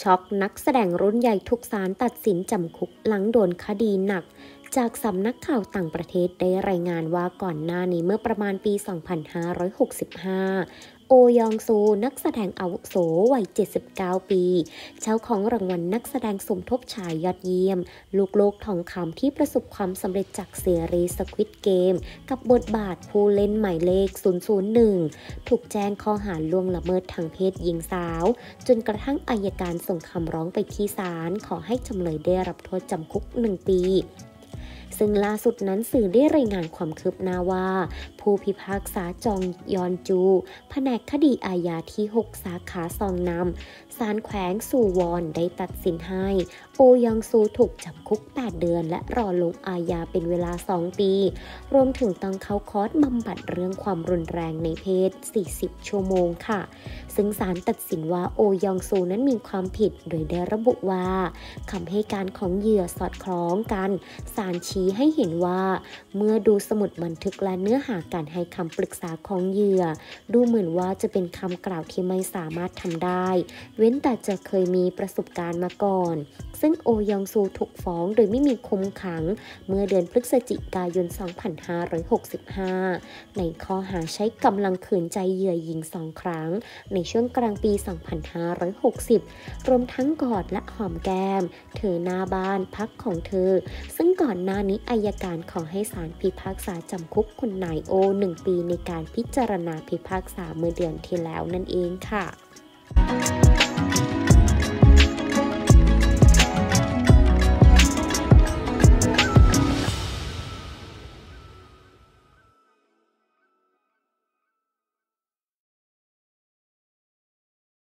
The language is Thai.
ช็อกนักแสดงรุ่นใหญ่ถูกศาลตัดสินจำคุกหลังโดนคดีหนักจากสำนักข่าวต่างประเทศได้รายงานว่าก่อนหน้านี้เมื่อประมาณปี 2565 โอยองซูนักแสดงอาวุโสวัย 79 ปี เจ้าของรางวัลนักแสดงสมทบชายยอดเยี่ยมลูกโลกทองคำที่ประสบความสำเร็จจากซีรีส์ Squid Game กับบทบาทผู้เล่นหมายเลข 001 ถูกแจ้งข้อหาล่วงละเมิดทางเพศหญิงสาวจนกระทั่งอัยการส่งคำร้องไปที่ศาลขอให้จำเลยได้รับโทษจำคุก 1 ปีซึ่งล่าสุดนั้นสื่อได้รายงานความคืบหน้าว่าผู้พิพากษาจองยอนจูแผนกคดีอาญาที่ 6 สาขาซองนำศาลแขวงซูวอนได้ตัดสินให้โอยองซูถูกจำคุก 8 เดือนและรอลงอาญาเป็นเวลา 2 ปีรวมถึงต้องเข้าคอร์สบำบัดเรื่องความรุนแรงในเพศ 40 ชั่วโมงค่ะซึ่งศาลตัดสินว่าโอยองซูนั้นมีความผิดโดยได้ระบุว่าคำให้การของเหยื่อสอดคล้องกันศาลชี้ให้เห็นว่าเมื่อดูสมุดบันทึกและเนื้อหาการให้คำปรึกษาของเหยื่อดูเหมือนว่าจะเป็นคำกล่าวที่ไม่สามารถทำได้เว้นแต่จะเคยมีประสบการณ์มาก่อนซึ่งโอยองซูถูกฟ้องโดยไม่มีคุมขังเมื่อเดือนพฤศจิกายน 2565 ในข้อหาใช้กำลังขืนใจเหยื่อหญิง 2 ครั้งในช่วงกลางปี 2560 รวมทั้งกอดและหอมแก้มเธอหน้าบ้านพักของเธอซึ่งก่อนหน้านี้อัยการขอให้ศาลพิพากษาจำคุกคุณนายโอ 1 ปีในการพิจารณาพิพากษาเมื่อเดือนที่แล้วนั่นเองค่ะ